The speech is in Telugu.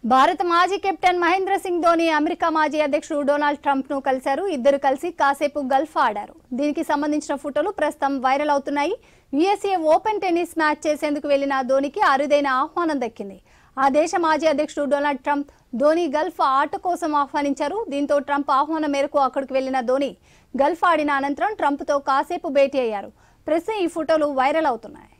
భారత మాజీ కెప్టెన్ మహేంద్ర సింగ్ ధోని అమెరికా మాజీ అధ్యక్షుడు డొనాల్డ్ ట్రంప్ ను కలిశారు. ఇద్దరు కలిసి కాసేపు గల్ఫ్ ఆడారు. దీనికి సంబంధించిన ఫోటోలు ప్రస్తుతం వైరల్ అవుతున్నాయి. యుఎస్ఏ ఓపెన్ టెన్నిస్ మ్యాచ్ చేసేందుకు వెళ్లిన ధోనికి అరుదైన ఆహ్వానం దక్కింది. ఆ దేశ మాజీ అధ్యక్షుడు డొనాల్డ్ ట్రంప్ ధోని గల్ఫ్ ఆట కోసం ఆహ్వానించారు. దీంతో ట్రంప్ ఆహ్వానం మేరకు అక్కడికి వెళ్లిన ధోని గల్ఫ్ ఆడిన అనంతరం ట్రంప్ తో కాసేపు భేటీ అయ్యారు. ప్రస్తుతం ఈ ఫోటోలు వైరల్ అవుతున్నాయి.